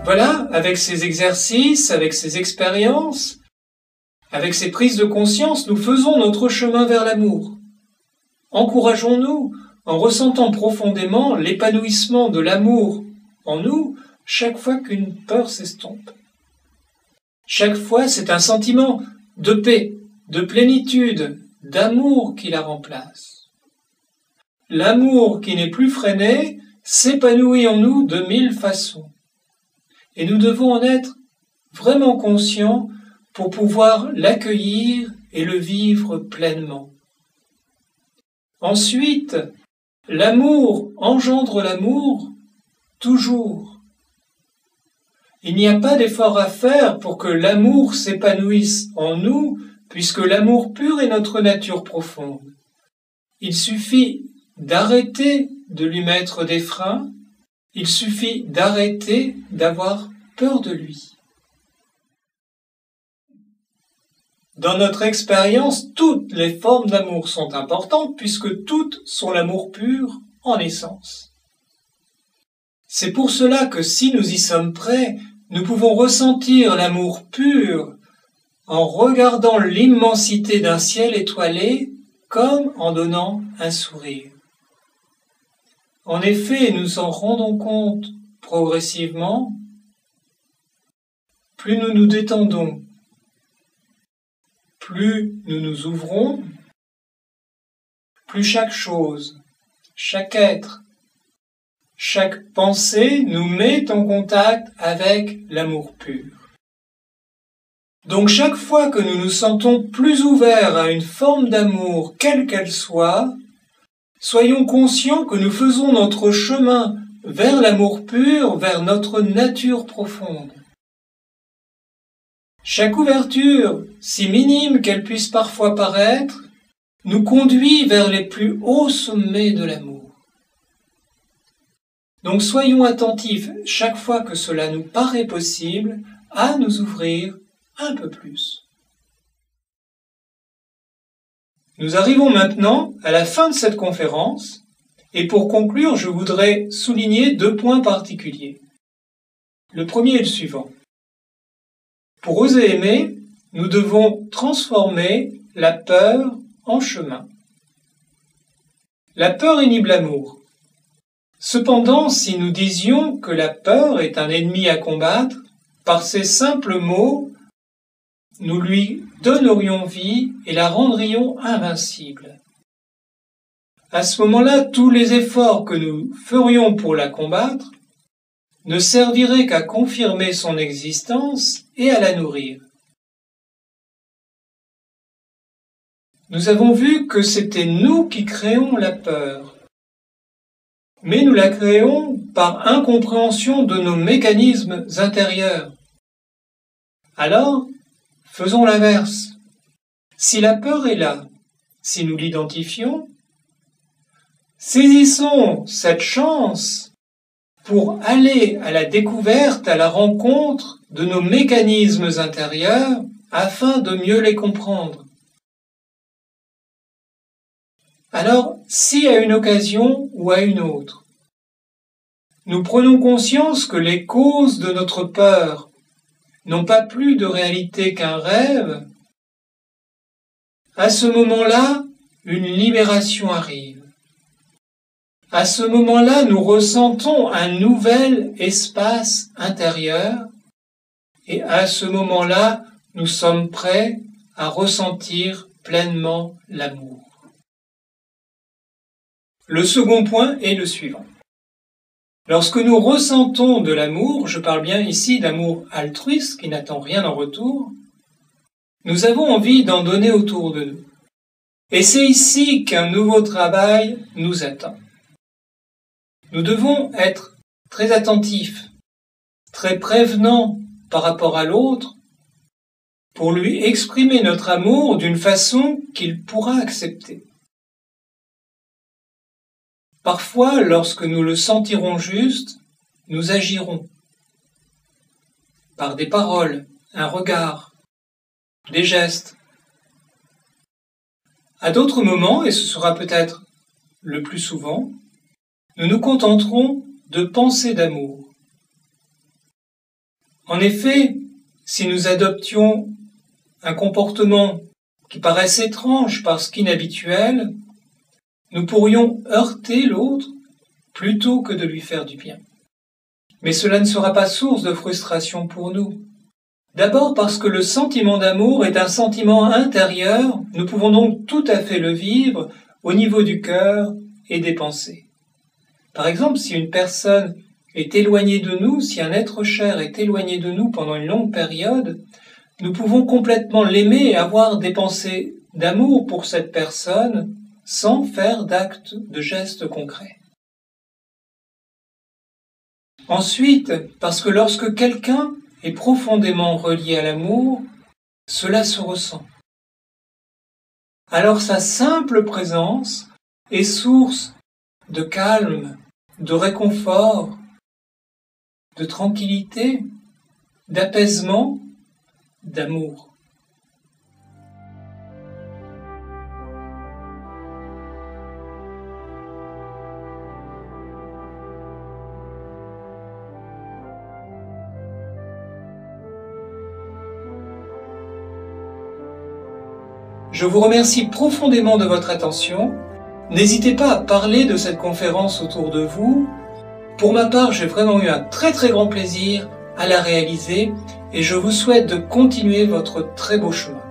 Voilà, avec ces exercices, avec ces expériences, avec ces prises de conscience, nous faisons notre chemin vers l'amour. Encourageons-nous en ressentant profondément l'épanouissement de l'amour en nous chaque fois qu'une peur s'estompe. Chaque fois, c'est un sentiment de paix, de plénitude, d'amour qui la remplace. L'amour qui n'est plus freiné s'épanouit en nous de 1000 façons. Et nous devons en être vraiment conscients pour pouvoir l'accueillir et le vivre pleinement. Ensuite, l'amour engendre l'amour toujours. Il n'y a pas d'effort à faire pour que l'amour s'épanouisse en nous, puisque l'amour pur est notre nature profonde. Il suffit d'arrêter de lui mettre des freins, il suffit d'arrêter d'avoir peur de lui. Dans notre expérience, toutes les formes d'amour sont importantes puisque toutes sont l'amour pur en essence. C'est pour cela que si nous y sommes prêts, nous pouvons ressentir l'amour pur en regardant l'immensité d'un ciel étoilé comme en donnant un sourire. En effet, nous en rendons compte progressivement, plus nous nous détendons, plus nous nous ouvrons, plus chaque chose, chaque être, chaque pensée nous met en contact avec l'amour pur. Donc chaque fois que nous nous sentons plus ouverts à une forme d'amour, quelle qu'elle soit, soyons conscients que nous faisons notre chemin vers l'amour pur, vers notre nature profonde. Chaque ouverture, si minime qu'elle puisse parfois paraître, nous conduit vers les plus hauts sommets de l'amour. Donc soyons attentifs, chaque fois que cela nous paraît possible, à nous ouvrir un peu plus. Nous arrivons maintenant à la fin de cette conférence, et pour conclure, je voudrais souligner 2 points particuliers. Le premier est le suivant. Pour oser aimer, nous devons transformer la peur en chemin. La peur inhibe l'amour. Cependant, si nous disions que la peur est un ennemi à combattre, par ces simples mots, nous lui donnerions vie et la rendrions invincible. À ce moment-là, tous les efforts que nous ferions pour la combattre ne servirait qu'à confirmer son existence et à la nourrir. Nous avons vu que c'était nous qui créons la peur, mais nous la créons par incompréhension de nos mécanismes intérieurs. Alors, faisons l'inverse. Si la peur est là, si nous l'identifions, saisissons cette chance pour aller à la découverte, à la rencontre de nos mécanismes intérieurs afin de mieux les comprendre. Alors, si à une occasion ou à une autre, nous prenons conscience que les causes de notre peur n'ont pas plus de réalité qu'un rêve, à ce moment-là, une libération arrive. À ce moment-là, nous ressentons un nouvel espace intérieur et à ce moment-là, nous sommes prêts à ressentir pleinement l'amour. Le second point est le suivant. Lorsque nous ressentons de l'amour, je parle bien ici d'amour altruiste qui n'attend rien en retour, nous avons envie d'en donner autour de nous. Et c'est ici qu'un nouveau travail nous attend. Nous devons être très attentifs, très prévenants par rapport à l'autre, pour lui exprimer notre amour d'une façon qu'il pourra accepter. Parfois, lorsque nous le sentirons juste, nous agirons par des paroles, un regard, des gestes. À d'autres moments, et ce sera peut-être le plus souvent, nous nous contenterons de pensées d'amour. En effet, si nous adoptions un comportement qui paraisse étrange parce qu'inhabituel, nous pourrions heurter l'autre plutôt que de lui faire du bien. Mais cela ne sera pas source de frustration pour nous. D'abord parce que le sentiment d'amour est un sentiment intérieur, nous pouvons donc tout à fait le vivre au niveau du cœur et des pensées. Par exemple, si une personne est éloignée de nous, si un être cher est éloigné de nous pendant une longue période, nous pouvons complètement l'aimer et avoir des pensées d'amour pour cette personne sans faire d'actes, de gestes concrets. Ensuite, parce que lorsque quelqu'un est profondément relié à l'amour, cela se ressent. Alors sa simple présence est source de calme, de réconfort, de tranquillité, d'apaisement, d'amour. Je vous remercie profondément de votre attention. N'hésitez pas à parler de cette conférence autour de vous. Pour ma part, j'ai vraiment eu un très grand plaisir à la réaliser et je vous souhaite de continuer votre très beau chemin.